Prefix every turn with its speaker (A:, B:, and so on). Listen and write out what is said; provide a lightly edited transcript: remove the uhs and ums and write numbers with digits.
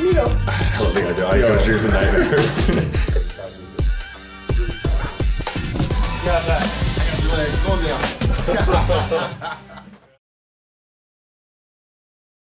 A: Let me know.
B: I don't think I do. I go dreams and nightmares.
C: Got that. I got your leg. Go down.